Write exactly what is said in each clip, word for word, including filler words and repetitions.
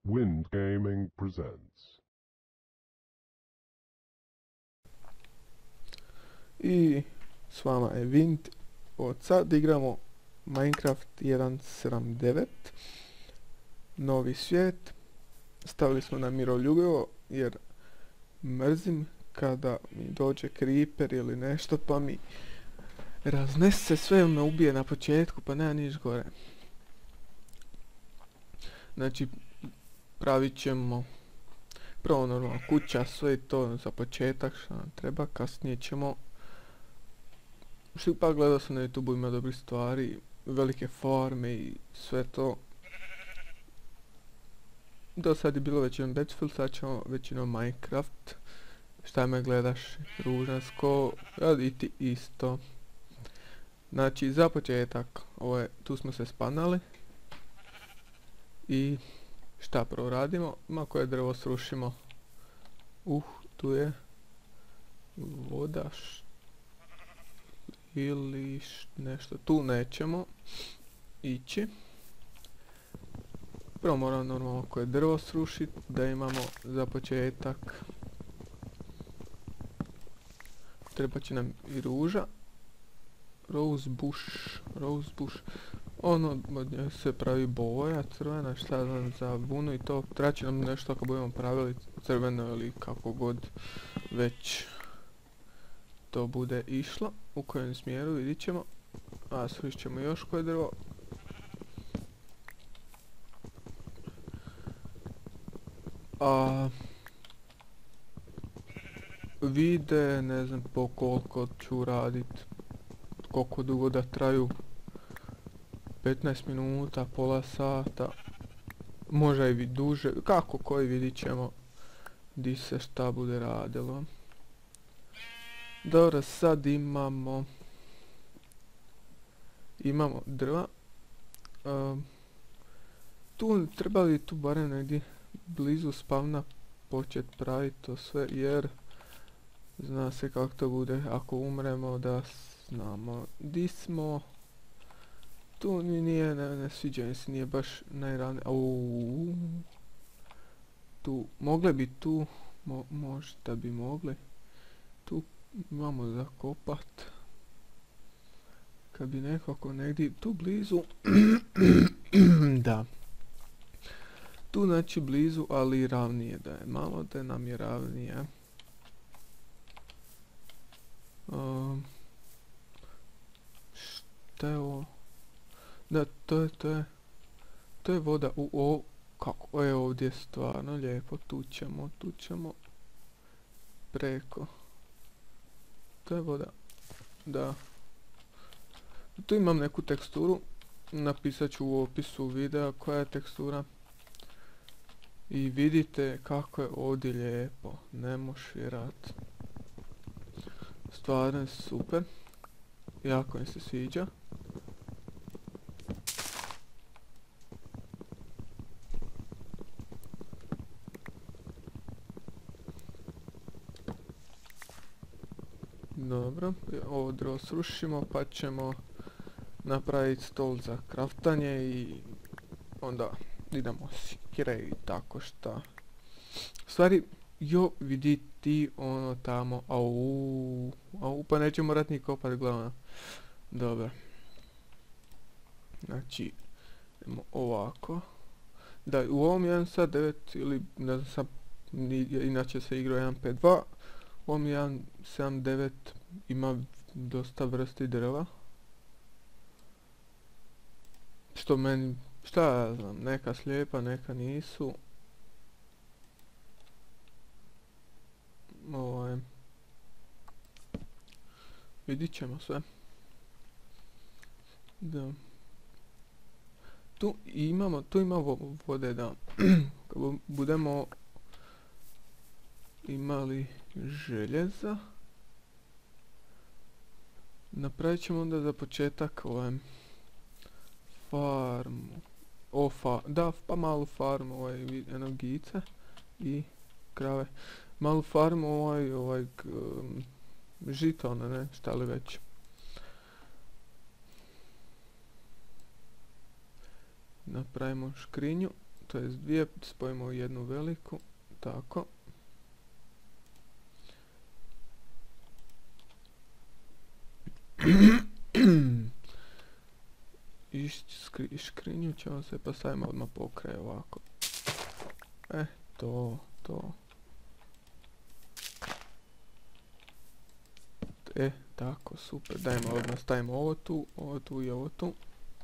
Wind Gaming presents. I s vama je Wind. Od sad igramo Minecraft jedan sedam devet. Novi svijet. Stavili smo na miroljubivo jer mrzim kada mi dođe creeper ili nešto pa mi raznese sve, me ubije na početku pa nema niš gore. Znači pravit ćemo prvo normalno kuća, sve to za početak što nam treba, kasnije ćemo. Što ipak gledao sam na YouTube, ima dobrih stvari, velike farme i sve to. Do sad je bilo većinom Battlefield, sad ćemo većinom Minecraft. Šta me gledaš, ružansko, ali i ti isto. Znači za početak, ovo je, tu smo se spanali. I šta prvo radimo, ma koje drvo srušimo. Uh, tu je voda ili nešto, tu nećemo ići. Prvo moramo normalno koje drvo srušiti da imamo za početak. Treba će nam i ruža. Rose bush, rose bush. Ono od nje se pravi boja crvena, šta znam za vunu i to. Treba će nam nešto ako budemo pravili crveno ili kako god već to bude išlo. U kojem smjeru vidit ćemo. A srušit ćemo još koje drvo. A vide ne znam po koliko ću radit, koliko dugo da traju, petnaest minuta, pola sata, možda i duže, kako koji vidit ćemo di se šta bude radilo. Dobro, sad imamo imamo drva. Um, tu treba li tu barem negdje blizu spavna počet praviti to sve, jer zna se kako to bude ako umremo da znamo di smo. Tu ni nije, ne, ne sviđa mi se, nije baš najravnije. Auuu. Tu, mogle bi tu, mo, možda bi mogli. Tu imamo za kopat. Kad bi nekako negdje tu blizu. Da. Tu znači blizu, ali ravnije da je. Malo da nam je ravnije. Um, šta je ovo? Da, to je, to je, to je voda u o, kako, je ovdje stvarno lijepo, tu ćemo, tu ćemo, preko, to je voda, da, tu imam neku teksturu, napisat ću u opisu videa koja je tekstura, i vidite kako je ovdje lijepo, ne možeš vjerat, stvarno je super, jako mi se sviđa. Dobro, ovo drvo srušimo pa ćemo napraviti stol za kraftanje i onda idemo sikire i tako šta. U stvari, jo vidi ti ono tamo, au, au, pa neće morat ni kopat glavno. Dobro. Znači, idemo ovako. Da, u ovom jedan sad devet ili ne znam sam, inače se igra jedan pet dva. U ovom jedan sedam devet ima dosta vrsti drva. Što meni, šta ja znam, neka slijepa, neka nisu. Ovaj. Vidit ćemo sve. Da. Tu imamo, tu imamo vode da kad budemo imali željeza. Napravit ćemo onda za početak ovaj farmu. O, fa, da, pa malu farmu, ovaj, eno gice i krave. Malu farmu, ovaj, ovaj, um, žitona, ne, šta li već. Napravimo škrinju, to jest dvije, spojimo u jednu veliku, tako. I skri, škrinju ćemo se postavimo odmah pokraj ovako. E, to, to. E, tako, super. Dajmo odmah, stavimo ovo tu, ovo tu i ovo tu.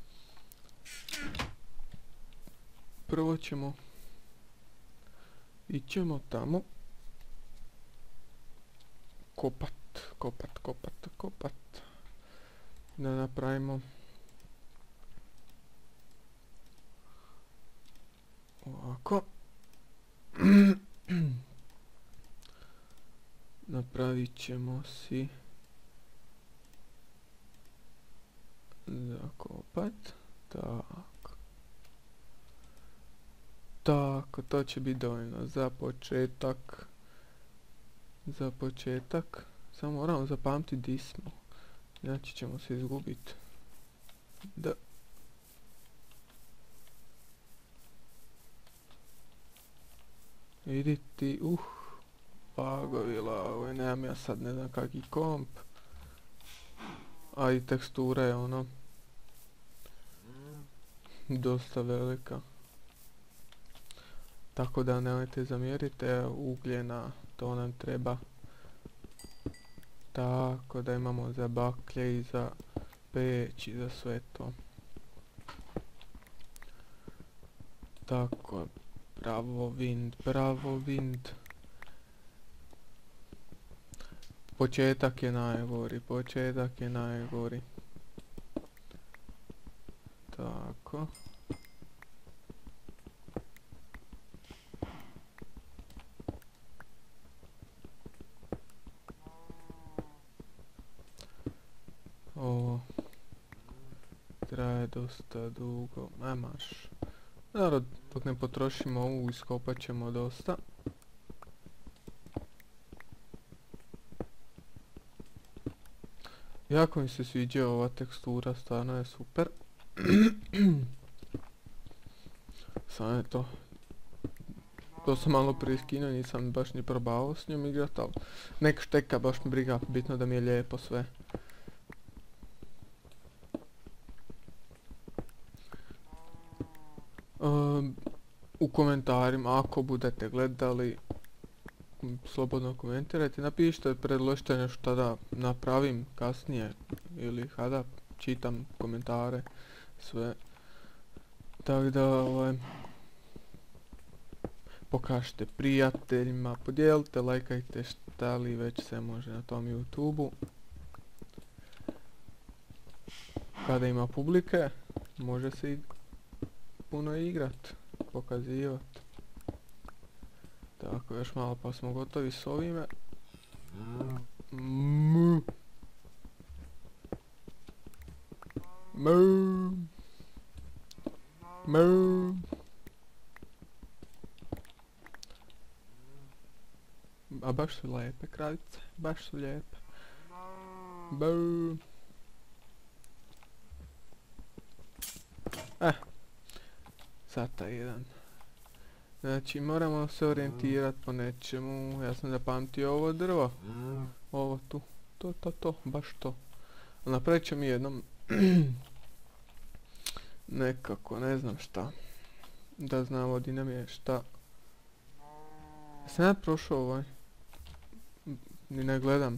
Prvo ćemo, ićemo tamo. Kopat, kopat, kopat, kopat. Da napravimo ovako. Napravit ćemo si zakopat. Tako. Tako, to će biti dovoljno za početak. Za početak. Samo moramo zapamtiti di smo. Inače ćemo se izgubiti. Da. Idi ti, uh. Lagovila, ovo nemam ja sad ne znam kaki komp. A i tekstura je ono dosta velika. Tako da nemojte zamjerite, ugljena, to nam treba. Tako da imamo za baklje i za peć i za sve to. Tako, bravo vind, bravo vind. Početak je najgori, početak je najgori. Tako. Ovo traje dosta dugo, aj marš. Naravno, dok ne potrošimo ovu, iskopat ćemo dosta. Jako mi se sviđa ova tekstura, stvarno je super. Samo je to. To sam malo prije skinuo, nisam baš ni probavao s njom igrat, ali nek šteka, baš mi briga, bitno da mi je lijepo sve. Um, u komentarima, ako budete gledali, slobodno komentirajte, napišite, predložite nešto da napravim kasnije ili kada čitam komentare, sve. Tako da, ovaj, pokažite prijateljima, podijelite, lajkajte šta li već se može na tom YouTubeu. Kada ima publike, može se i puno igrat, pokazivat. Tako, još malo pa smo gotovi s ovime. Mu. Mu. Mu. A baš su lijepe kraljice, baš su lijepe. Bu. Eh, sad taj jedan. Znači moramo se orijentirat po nečemu, ja sam zapamtio ovo drvo, ovo tu, to, to, to, baš to. Napravit ćemo jednom nekako, ne znam šta, da znamo di nam je šta. Sam ja prošao ovaj, ni ne gledam.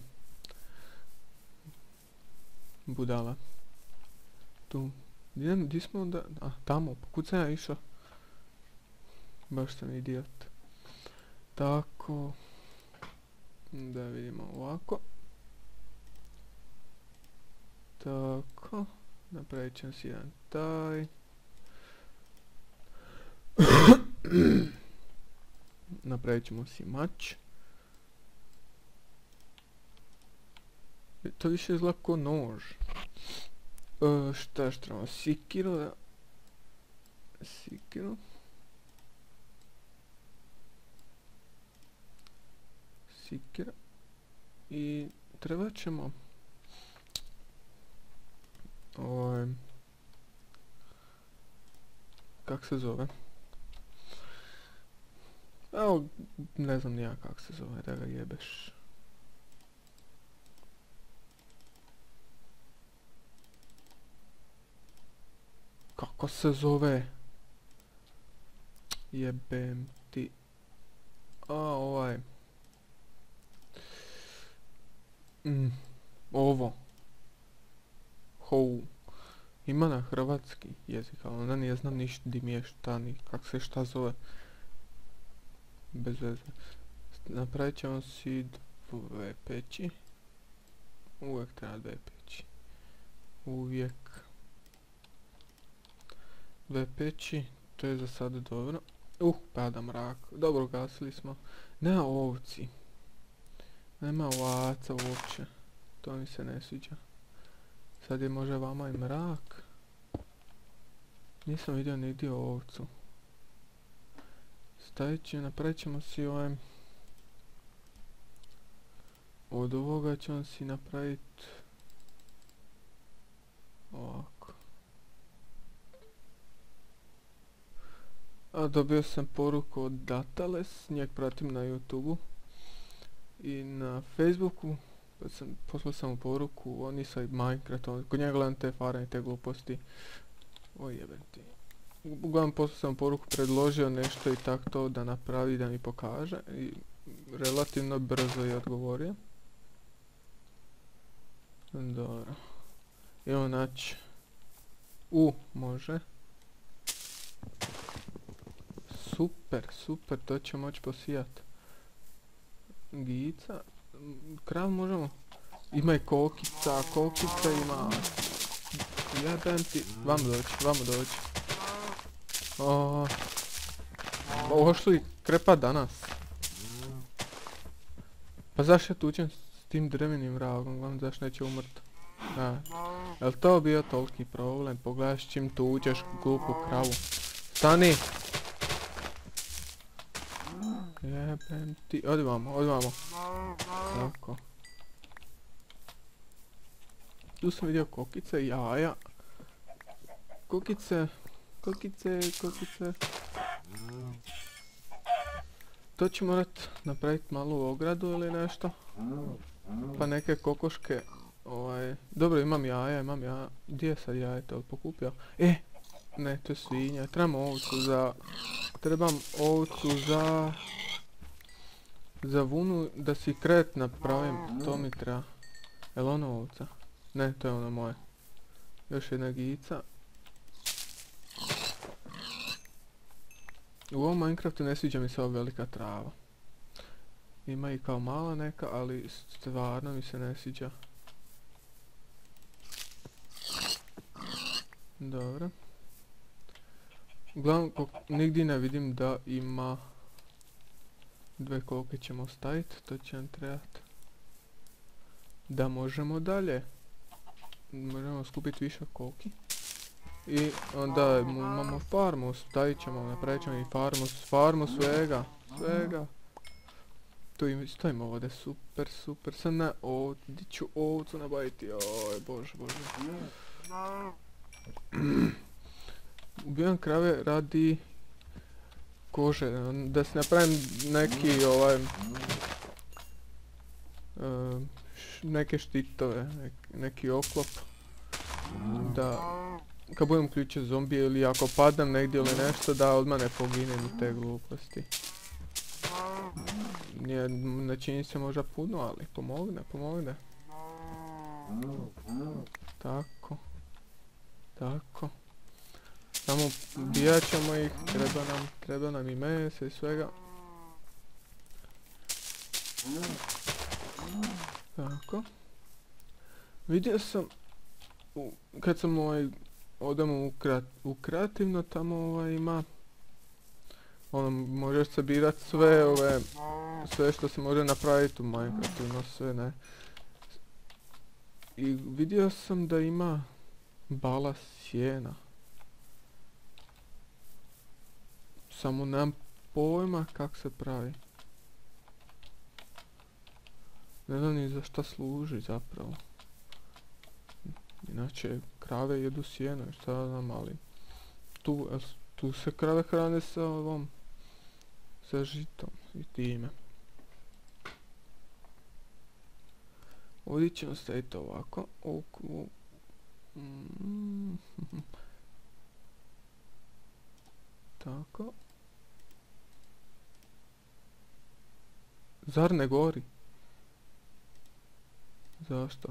Budala. Tu, di, di smo onda, a tamo, kud sam ja išao? Baš sam idiot. Tako. Da vidimo ovako. Tako. Napravit ćemo si jedan taj. Napravit ćemo si mač. To više izgleda ko nož. E, šta što trebamo? Sikiru da... Sikiru. Sikira. I trebat ćemo... Ovaj... Kak se zove? Evo, ne znam ni ja kako se zove, da ga jebeš. Kako se zove? Jebem ti. A, ovaj. Mm, ovo. Hou. Ima na hrvatski jezik, ali onda nije znam ništa di mi je šta, ni kak se šta zove. Bez veze. Napravit ćemo si dve peći. Uvijek treba dve peći. Uvijek. Dve peći, to je za sada dobro. Uh, pada mrak. Dobro, gasili smo. Nema ovci. Nema ovaca uopće. To mi se ne sviđa. Sad je možda vama i mrak. Nisam vidio nigdje ovcu. Stavit će, napravit ćemo si ovaj... Od ovoga ćemo si napravit... Ovako. A dobio sam poruku od Datales, njeg pratim na YouTubeu. I na Facebooku, pa sam, poslao sam mu poruku, on nisam Minecraft, on, kod njega gledam te farane i te gluposti. Oj jebem ti. Uglavnom poslao sam poruku, predložio nešto i tak to da napravi, da mi pokaže. I relativno brzo je odgovorio. Dobro. Evo naći. U, može. Super, super, to će moći posijat. Gica. Krav možemo. Ima i kokica, kokica ima. Jebem ti. Vamo doći, vamo doći. O, ovo što i krepa danas. Pa zašto ja tučem s tim drvenim vragom, gledam zašto neće umrt. A, jel to bio toliki problem, pogledaš čim tučeš glupu kravu. Stani! Jebem ti, odi vamo, odi vamo. Tako. Tu sam vidio kokice i jaja. Kokice, kokice, kokice. To ću morat napravit malu ogradu ili nešto. Pa neke kokoške, ovaj... Dobro, imam jaja, imam jaja. Gdje je sad jajete, ali pokupio? E! Ne, to je svinja. Trebam ovcu za... Trebam ovcu za... Za vunu da si kret napravim. To mi treba. Jel ono ovca? Ne, to je ono moje. Još jedna gica. U ovom Minecraftu ne sviđa mi se ova velika trava. Ima i kao mala neka, ali stvarno mi se ne sviđa. Dobro. Uglavnom, nigdje ne vidim da ima... Dve koke ćemo staviti, to će nam trebati. Da možemo dalje. Možemo skupiti više koki. I onda imamo farmu, stavit ćemo, napravit ćemo i farmu, farmu svega, svega. Tu im stojimo ovdje, super, super, sad na ovdje, di ću ovcu nabaviti, oj bože, bože. Ubijam krave radi kože, da se napravim neki ovaj, uh, š, neke štitove, nek, neki oklop. Da, kad budem ključio zombije ili ako padnem negdje ili nešto, da odmah ne poginem u te gluposti. Nije, ne čini se možda puno, ali pomogne, pomogne. Tako. Tako. Samo ubijat ćemo ih, treba nam, treba nam i mesa i svega. Tako. Vidio sam, u, kad sam ovaj, odemo u, krat, u kreativno, tamo ovaj ima, ono, možeš sabirat sve ove, sve što se može napraviti u Minecraftu, ima sve, ne. I vidio sam da ima bala sjena. Samo nemam pojma kak se pravi. Ne znam ni za šta služi zapravo. Inače krave jedu sjeno, šta znam, ali tu, tu se krave hrane sa ovom, sa žitom i time. Ovdje ćemo staviti ovako. Oku. Mm. Tako. Zar ne gori? Zašto?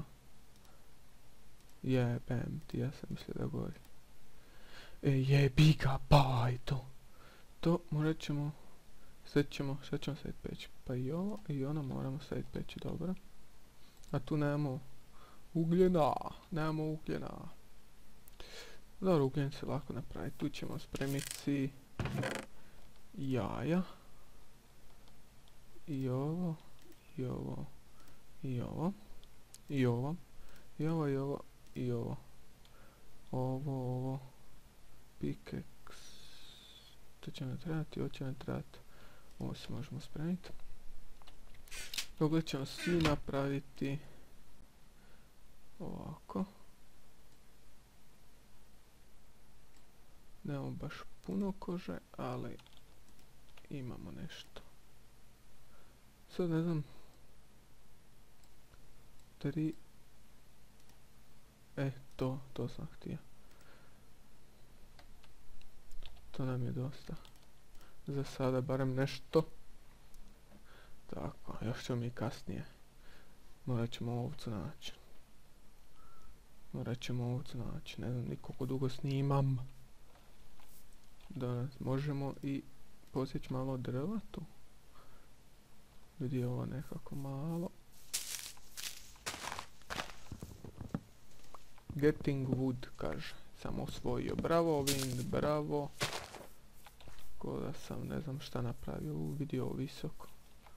Jebem ti, ja sam mislio da gori. E, jebi ga, bajto. To morat ćemo... Sad ćemo, šta ćemo staviti peći? Pa i ovo i ono moramo staviti peći, dobro. A tu nemamo ugljena, nemamo ugljena. Dobro, ugljen se lako napravi. Tu ćemo spremiti jaja. I ovo, i ovo, i ovo, i ovo, i ovo, i ovo, i ovo. Ovo, ovo, pikeks. To će nam trebati, ovo će nam trebati. Ovo se možemo spremiti. Dobro ćemo svi napraviti ovako. Nemamo baš puno kože, ali imamo nešto. Sad ne znam. Tri. E, to, to sam htio. To nam je dosta. Za sada barem nešto. Tako, još ćemo mi kasnije. Morat ćemo ovcu naći. Morat ćemo ovcu naći. Ne znam ni koliko dugo snimam. Danas možemo i posjeći malo drva tu. Vidi ovo nekako malo. Getting wood, kaže. Sam osvojio. Bravo, Wind, bravo. Ko da sam ne znam šta napravio. Vidio ovo visoko.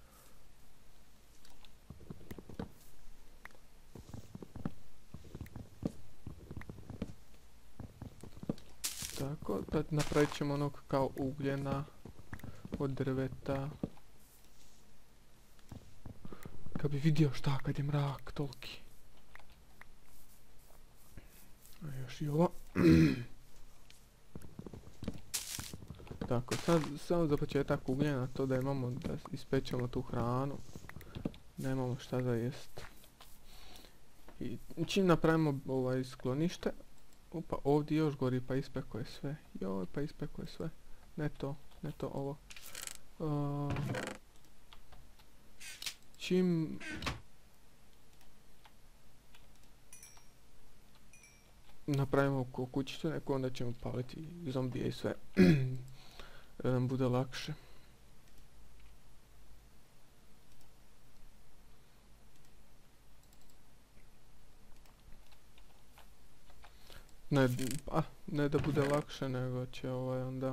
Tako, da napravit ćemo onog kao ugljena od drveta. Kad bi vidio šta kad je mrak toliki. A još i ovo. Tako, sad samo za početak ugljena to da imamo da ispečemo tu hranu. Nemamo šta za jest. I čim napravimo ovaj sklonište. Opa, ovdje još gori pa ispeko je sve. Joj, pa ispeko je sve. Ne to, ne to ovo. Uh, čim... napravimo kućicu neku, onda ćemo paliti zombije i sve. Da nam bude lakše. Ne, a, ne da bude lakše, nego će ovaj onda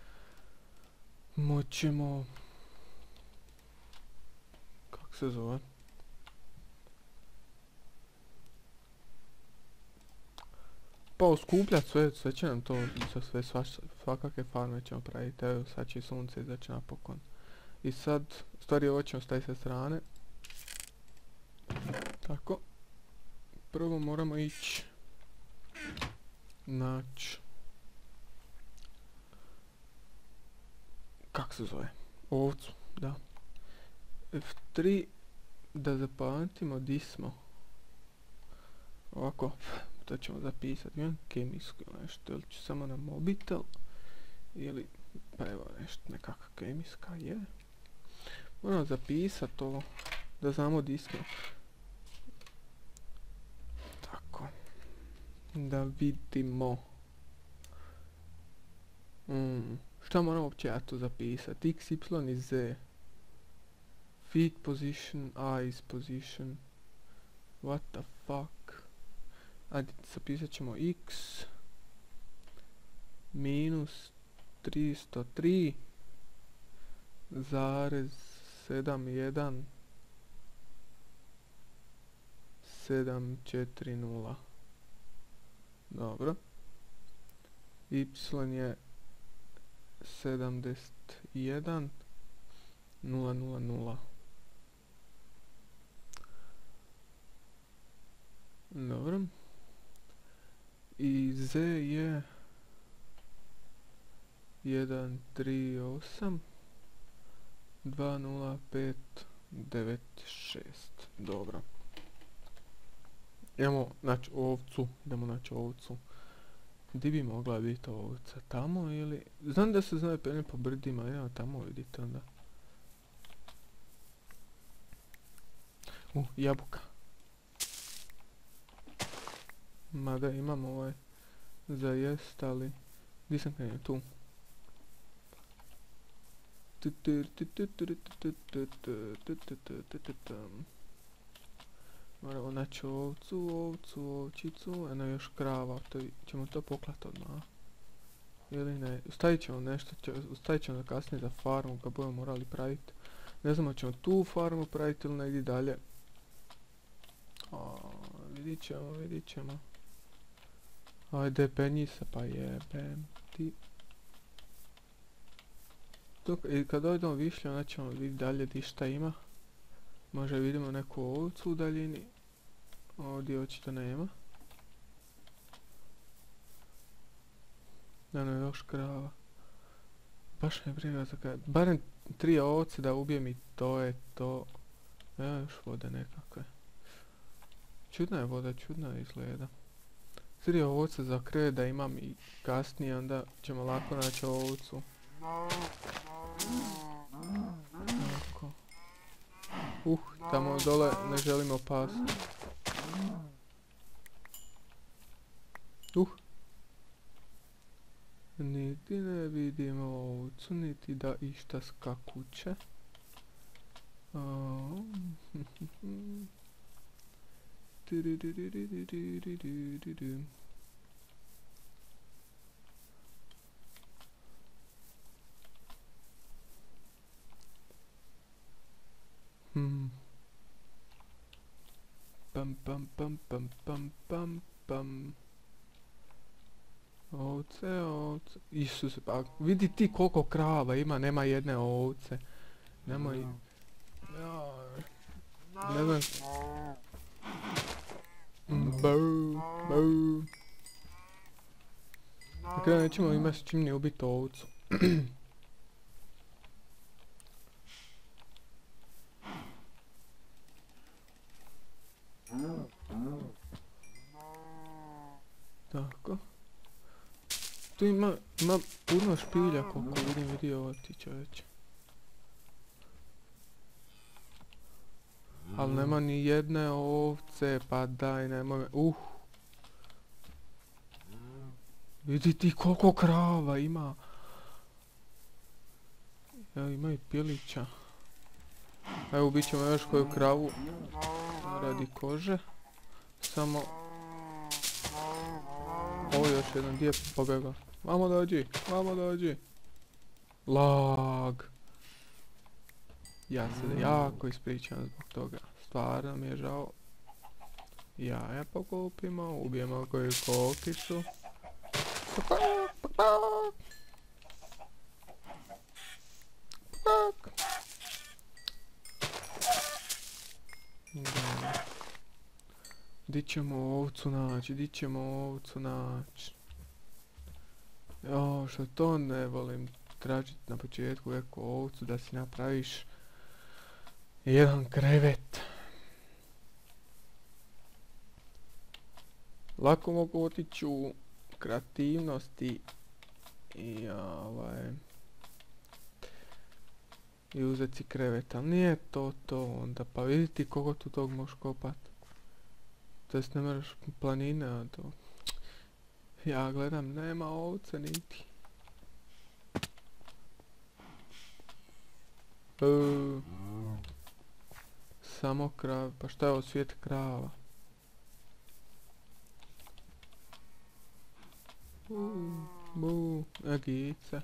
moćemo, kako se zove, pa uskupljat sve, sve će nam to, za sve svaš, svakakve farme ćemo praviti. Evo sad će sunce izaći napokon. I sad, u stvari ovo ćemo staviti sa strane. Tako. Prvo moramo ići naći, kak se zove, ovcu, da. F tri, da zapamtimo di smo. Ovako, to ćemo zapisati, imam kemijsko nešto, ili ću samo na mobitel, ili, pa evo nešto, nekakva kemijska je. Moramo zapisati ovo, da znamo di smo. Tako. Da vidimo. Mm. Šta moramo uopće ja tu zapisati? X, Y i Z. Feet position, eyes position. What the fuck? Ajde, zapisat ćemo X. Minus tristo tri. Zarez sedam jedan. sedam četiri nula. Dobro. Y je sedamdeset jedan nula nula nula. Dobro. I Z je jedan tri osam dva nula pet devet šest. Dobro. Idemo naći ovcu. Idemo naći ovcu. Di bi mogla biti ovca? Tamo ili... Znam da se znaju penje po brdima. Idemo tamo vidite onda. U, jabuka. Mada imam ovaj za jest, ali... Di sam krenio? Tu. Moramo naći ovcu, ovcu, ovčicu, eno još krava, to ćemo to poklat odmah. Ili ne, stavit ćemo nešto, stavit ćemo kasnije za farmu kad budemo morali praviti. Ne znamo ćemo tu farmu praviti ili negdje dalje. O, vidit ćemo, vidit ćemo. Ajde, penji se, pa jebem ti. Dok, i kad dojdemo višlje, onda ćemo vidjeti dalje di šta ima. Možda vidimo neku ovcu u daljini. Ovdje očito nema. Eno još krava. Baš me briga za kaj. Barem tri ovce da ubijem i to je to. Evo još vode nekakve. Čudna je voda, čudna izgleda. Tri ovce za kraj da imam i kasnije, onda ćemo lako naći ovcu. Tako. Uh, tamo dole ne želimo pasti. Uh. Niti ne vidimo ovcu, niti da išta skakuće. Oh. Hmm. Pam pam pam pam pam pam pam. Ovce, ovce. Isuse, pa vidi ti koliko krava ima, nema jedne ovce. Nemoj... Ne znam... Bau, bau. Na kraju nećemo imati s čim ni ubiti ovcu. Tako. Tu ima, ima puno špilja koliko vidim, vidi ovo ti čovječe. Ali nema ni jedne ovce, pa daj, nemoj me, uh. Vidi ti koliko krava ima. Evo ima i pilića. Evo ubit ćemo još koju kravu radi kože. Samo... Ovo još jedan, gdje je pobjegao? Vamo dođi, vamo dođi. Lag. Ja se jako ispričam zbog toga. Stvarno mi je žao. Jaja pokupimo, ubijemo koju kokicu. Di ćemo ovcu naći, di ćemo ovcu naći. Jo, što to ne volim tražiti na početku neku ovcu da si napraviš jedan krevet. Lako mogu otići u kreativnosti i ovaj... I uzeti si krevet, ali nije to to onda, pa vidite koliko tu tog možeš kopat. To jest ne moraš planine, a to... Ja gledam, nema ovce niti. Uh, samo krav, pa šta je ovo svijet krava? Uh, bu, agice.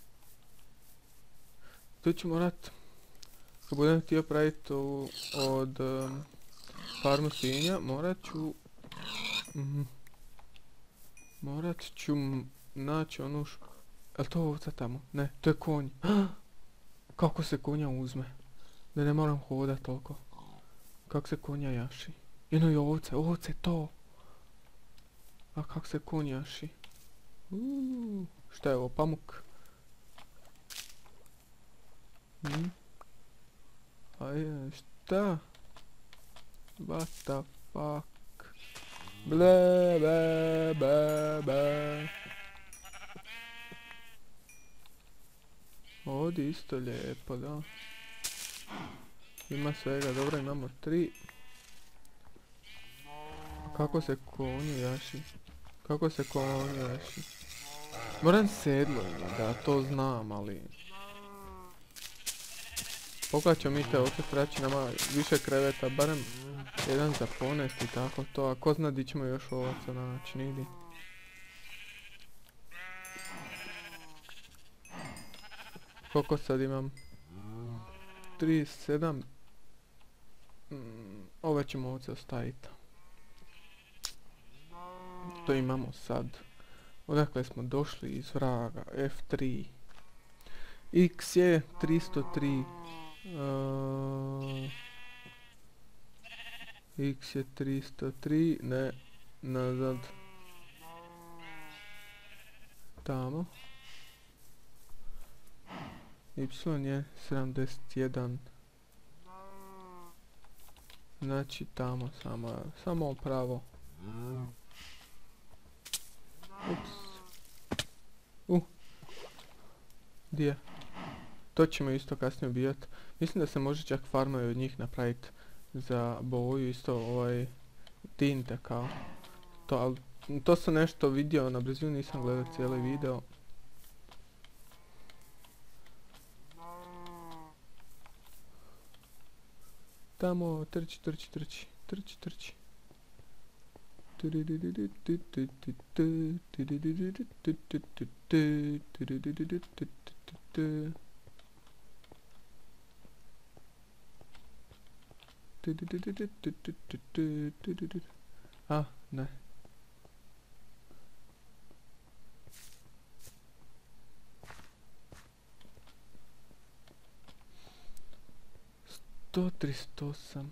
Tu ću morat, kad budem htio praviti od um, farmu svinja, morat ću... Mm, morat ću naći onu š... Jel to ovca tamo? Ne, to je konj. Kako se konja uzme? Da ne moram hodat toliko. Kako se konja jaši? Jedno je ovce, ovce to! A kako se konj jaši? Uuu, šta je ovo, pamuk? Hmm? Aj, šta? What the fuck? Ble, be, be, be. Ovdje isto lijepo, da. Ima svega, dobro, imamo tri. Kako se konju jaši? Kako se konju jaši? Moram sedlo, da to znam, ali... Pokaćemo mi te opet traći nama više kreveta, barem jedan za ponest i tako to, a ko zna di ćemo još ovaca naći, nigdje. Koliko sad imam? trideset sedam. Mm, ove ćemo ovdje ostaviti. To imamo sad. Odakle smo došli iz vraga? F tri. X je tristo tri. Uh, X je tristo tri. Ne. Nazad. Tamo. Y je sedamdeset jedan. Znači tamo samo, samo pravo. Ups. Uh. Di je? To ćemo isto kasnije ubijat. Mislim da se može čak farmove od njih napraviti za boju, isto ovaj tinte kao. To, ali, to sam nešto vidio na brzinu, nisam gledao cijeli video. Tamo, trči, trči, trči, trči, trči. A, ne. sto trideset osam.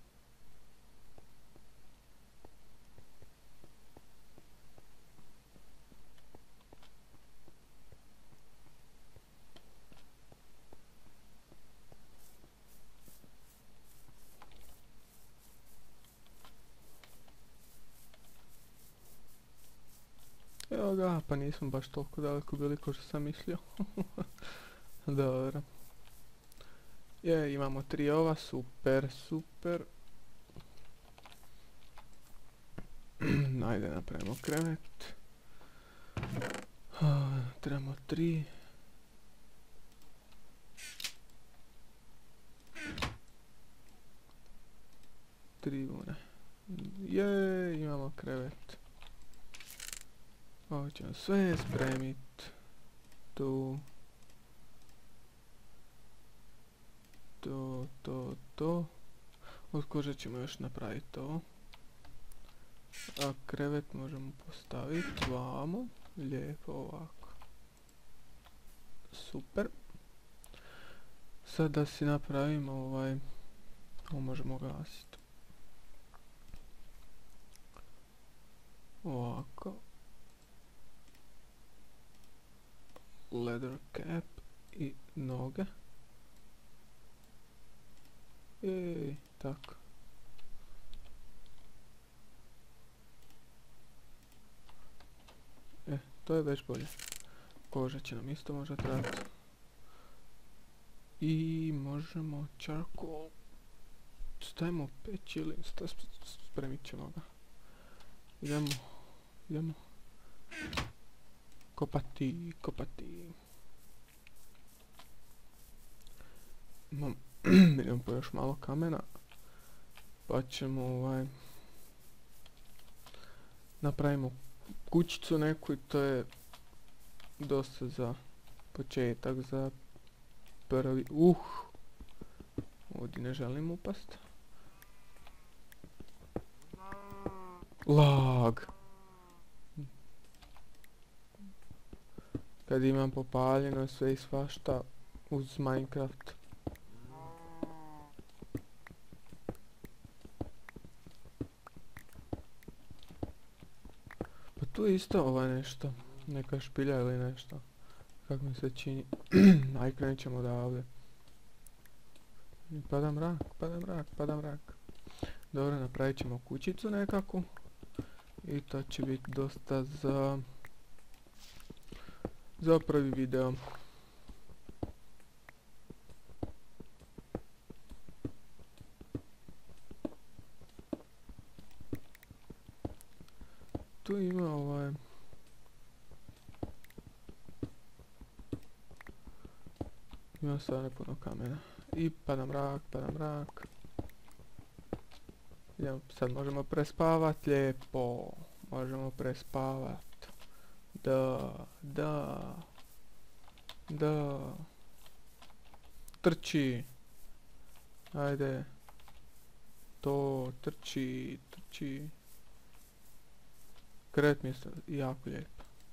Evo ga, pa nismo baš toliko daleko bili ko što sam mislio. Dobro. Je, imamo tri ova, super, super. Ajde, napravimo krevet. Uh, trebamo tri. Tri une. Je, imamo krevet. Ovo ćemo sve spremit. Tu. To, to, to. Od kože ćemo još napraviti to. A krevet možemo postaviti vamo. Lijepo ovako. Super. Sad da si napravimo ovaj... Ovo možemo gasiti. Ovako. Leather cap i noge. Ej, tako. E, to je već bolje. Koža će nam isto možda trebati. I možemo charcoal. Stavimo peć ili spremit ćemo ga. Idemo, idemo. Kopati, kopati. Imam, idemo po još malo kamena. Pa ćemo ovaj... Napravimo kućicu neku i to je dosta za početak, za prvi... Uh! Ovdje ne želim upast. Lag! Kad imam popaljeno sve i svašta uz Minecraft. Pa tu je isto ovaj nešto, neka špilja ili nešto. Kako mi se čini. Aj, krenut ćemo odavde. I pada mrak, pada mrak, pada mrak. Dobro, napravit ćemo kućicu nekakvu. I to će biti dosta za... za prvi video. Tu ima ovaj... ima stvarno puno kamena. I pada mrak, pada mrak. Idemo, sad možemo prespavat lijepo. Možemo prespavat. Da, da. Da. Trči. Ajde. To, trči, trči. Kret mi je jako lijepo.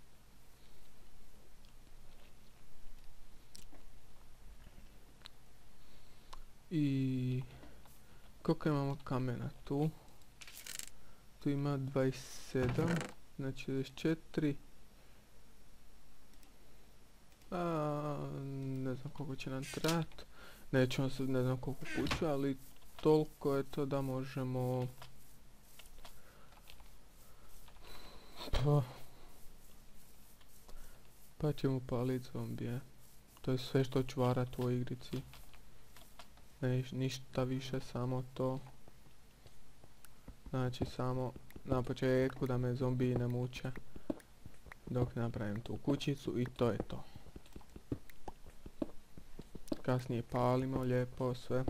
I... koliko imamo kamena tu? Tu ima dvadeset sedam, znači dvadeset četiri. A, ne znam koliko će nam trebati. Nećemo sad ne znam koliko kuća, ali toliko je to da možemo... Pa... pa ćemo palit zombije. To je sve što ću varat u ovoj igrici. Ne, ništa više, samo to. Znači samo na početku da me zombiji ne muče. Dok napravim tu kućicu i to je to. Kasnije palimo lijepo sve.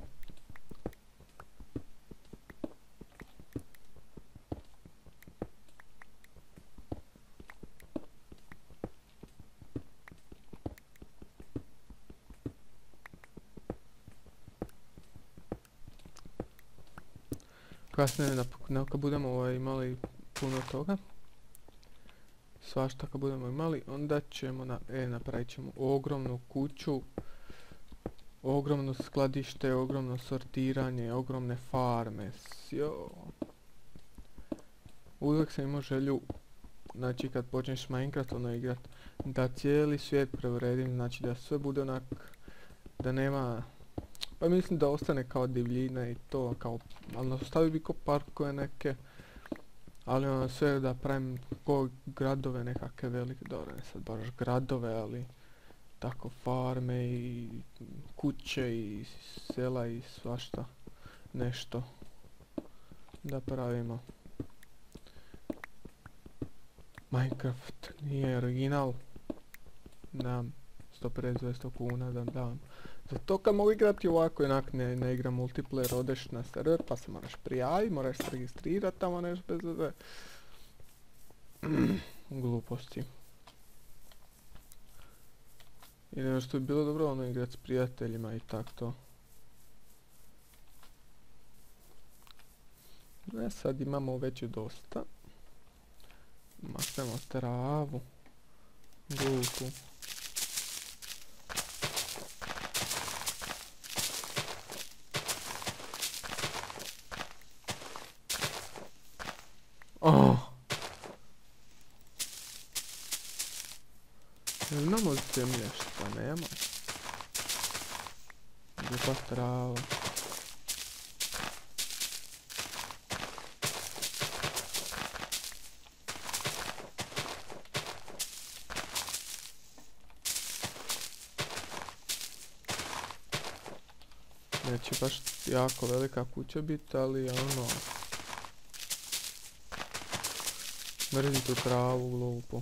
Kasnije kad budemo ovaj, imali puno toga, svašta kad budemo imali, onda ćemo na, e, napravit ćemo ogromnu kuću, ogromno skladište, ogromno sortiranje, ogromne farme, jo. Uvijek sam imao želju, znači kad počneš Minecraft ono igrat, da cijeli svijet preuredim, znači da sve bude onak, da nema... Pa mislim da ostane kao divljina i to kao, ali ostavi bi ko parkove neke, ali ono sve da pravim ko gradove nekakve velike, dobro ne sad baš gradove, ali tako farme i kuće i sela i svašta nešto da pravimo. Minecraft nije original, dam sto pedeset do dvjesto kuna da dam. Zato kad mogu igrati ovako, jednak ne, ne igram multiplayer, odeš na server pa se moraš prijaviti, moraš se registrirati tamo nešto bez veze. Gluposti. I nešto bi bilo dobro ono igrat s prijateljima i tak to. Ne, sad imamo već dosta. Maknemo travu. Glupu. Oh. Jel imamo zemlje što nema? Glupa trava. Neće baš jako velika kuća biti, ali ono... mrzim tu travu glupu.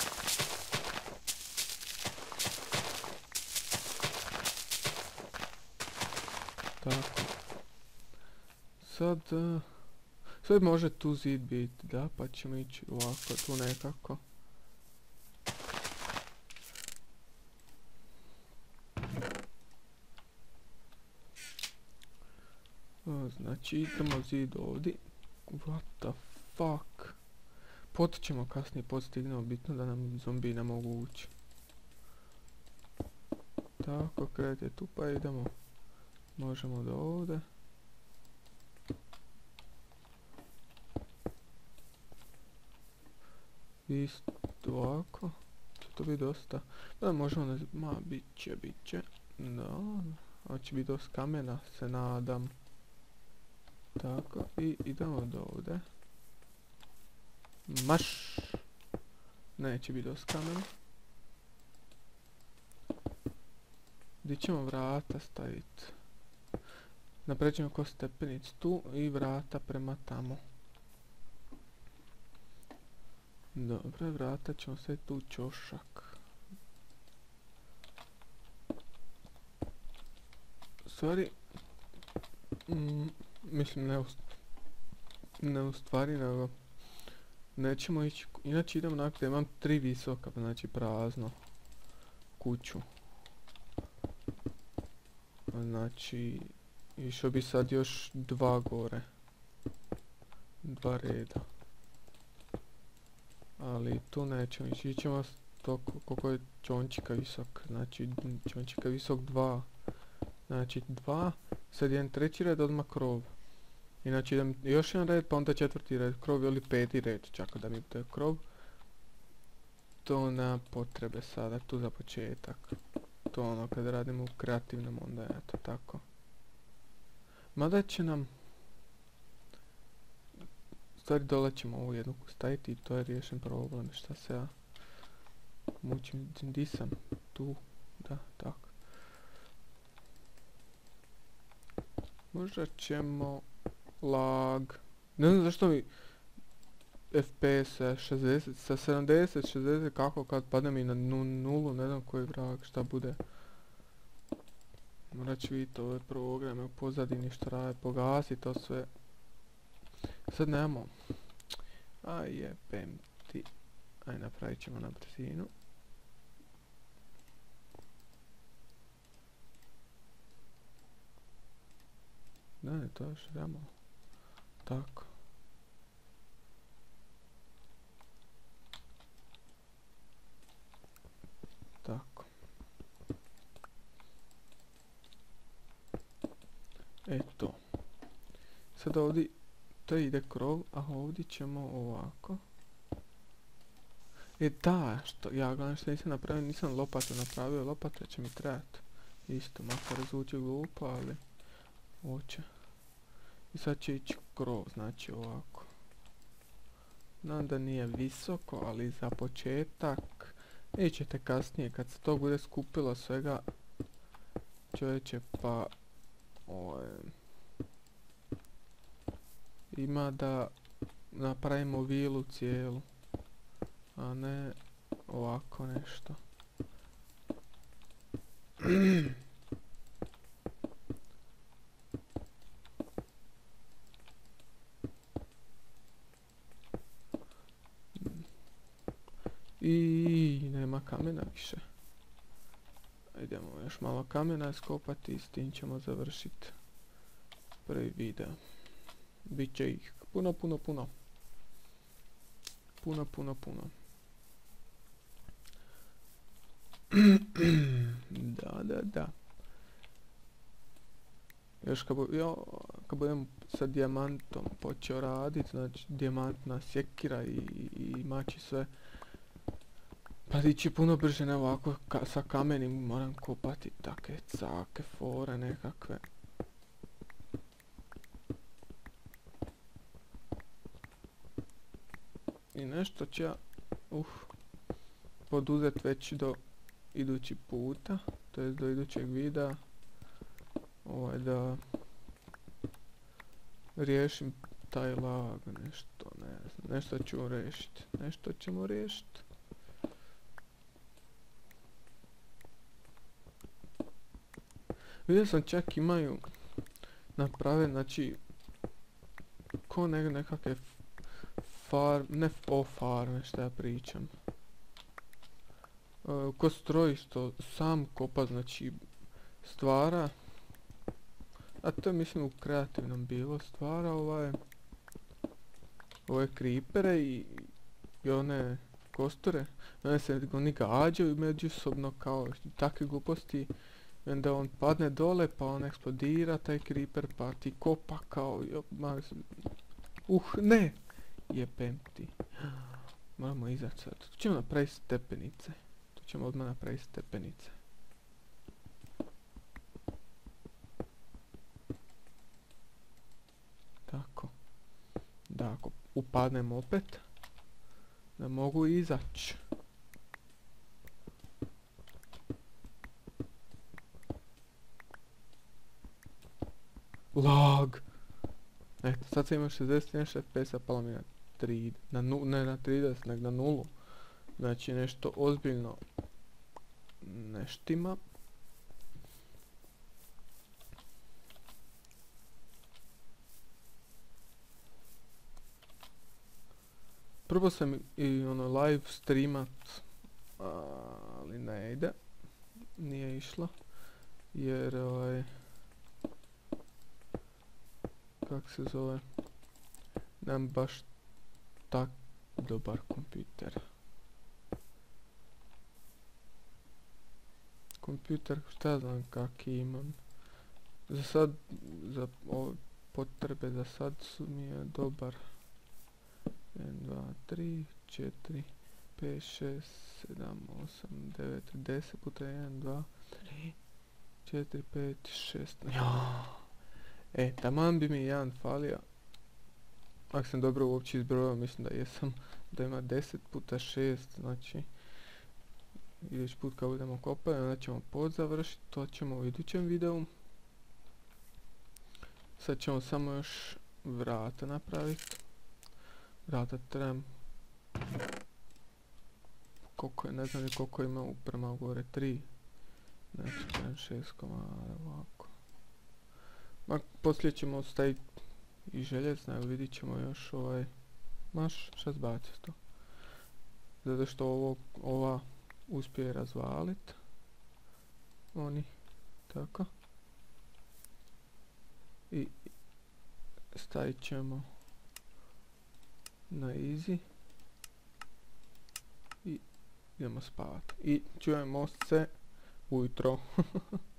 Tako. Sad... Uh, sad može tu zid biti, da, pa ćemo ići ovako tu nekako. O, znači idemo zid ovdje. What the fuck? Pot ćemo kasnije postignemo, bitno da nam zombiji ne mogu ući. Tako, kret je tu pa idemo. Možemo do ovdje. Isto ovako. Će to biti dosta. Da, možemo na... ma, bit će, bit će. Da, Ovo će biti dosta kamena, se nadam. Tako, i idemo do ovdje. Maš! Neće biti dosta kamena. Gdje ćemo vrata staviti? Napravit ćemo ko stepenic tu i vrata prema tamo. Dobro, vrata ćemo staviti tu ćošak. Sorry. Mm, mislim ne u, ne u stvari nego nećemo ići, inače idemo nakon da imam tri visoka, znači prazno kuću. Znači išao bi sad još dva gore, dva reda, ali tu nećemo ići, ićemo to koliko je čončika visok, znači čončika visok dva, znači dva, sad jedan treći red odmah krov. Inače idem još jedan red, pa onda četvrti red, krov ili peti red, čak da mi bude krov. To nema potrebe sada, tu za početak. To ono kad radimo u kreativnom, onda je to tako. Mada će nam... U stvari dole ćemo ovu jednu staviti i to je riješen problem, šta se ja... Mučim, di sam? Tu, da, tako. Možda ćemo... Lag. Ne znam zašto mi F P S šezdeset, sa sedamdeset, šezdeset, kako kad padne mi na nulu, ne znam koji vrag, šta bude. Morat ću vidjeti ove programe u pozadini što rade, pogasi to sve. Sad nemamo. Aj jebem ti. Aj napravit ćemo na brzinu. Da, ne, to još idemo. Tako. Tako. Eto. Sad ovdje to ide krov, a ovdje ćemo ovako. E da, što ja gledam što nisam napravio, nisam lopatu napravio, lopata će mi trebati. Isto, makar zvuči glupo, ali hoće. I sad će ići krov, znači ovako. Znam da nije visoko, ali za početak nećete kasnije kad se to bude skupilo svega čovječe, pa o, ima da napravimo vilu cijelu, a ne ovako nešto. I nema kamena više. Idemo još malo kamena iskopati i s tim ćemo završiti prvi video. Biće ih puno, puno, puno. Puno, puno, puno. Da, da, da. Još kad, bu, jo, kad budem sa dijamantom počeo raditi, znači dijamantna sjekira i, i, i mači sve. Pa ići puno brže, ne ovako ka, sa kamenim moram kopati take cake, fore nekakve. I nešto će ja uh, poduzet već do idući puta, to jest do idućeg videa. Ovaj da riješim taj lag, nešto, ne znam, nešto ću riješiti, nešto ćemo riješiti. Vidio sam čak imaju naprave, znači ko ne, nekakve farm, ne o farme šta ja pričam. Uh, ko stroj što sam kopa, znači stvara, a to je mislim u kreativnom bilo, stvara ovaj ove creepere i, i one kosture, one se oni gađaju međusobno kao takve gluposti. I onda on padne dole, pa on eksplodira, taj creeper, pa ti kopa kao, jo, ma, uh, ne, jebem ti. Moramo izaći sad, tu ćemo napraviti stepenice, tu ćemo odmah napraviti stepenice. upadnem opet, da mogu izaći. Lag! Eto, sad sam imao šezdeset jedan F P S-a, palo mi na tri, na nu, ne na trideset, nego na nulu. Znači nešto ozbiljno ne štima. Probao sam i ono live streamat, ali ne ide. Nije išlo. Jer ovaj... Kak se zove? Nemam baš tak dobar kompjuter. Kompjuter, šta znam kak imam. Za sad, za ove potrebe za sad su mi je dobar. jedan, dva, tri, četiri, pet, šest, sedam, osam, devet, deset puta jedan, dva, tri, četiri, pet, šest. E, taman bi mi jedan falio. Ako sam dobro uopće izbrojao, mislim da jesam. Da ima deset puta šest, znači... Idući put kad budemo kopali, onda ćemo pod završiti, to ćemo u idućem videu. Sad ćemo samo još vrata napraviti. Vrata trebam... Koliko je, ne znam ni koliko ima uprema gore, tri. Znači, trebam šest komada, ovako. Ma, poslije ćemo staviti i željezna, evo vidit ćemo još ovaj... Maš, šta zbaciti to? Zato što ovo, ova... uspije razvalit. Oni, tako. I stavit ćemo na easy. I idemo spavat. I čujemo se ujutro.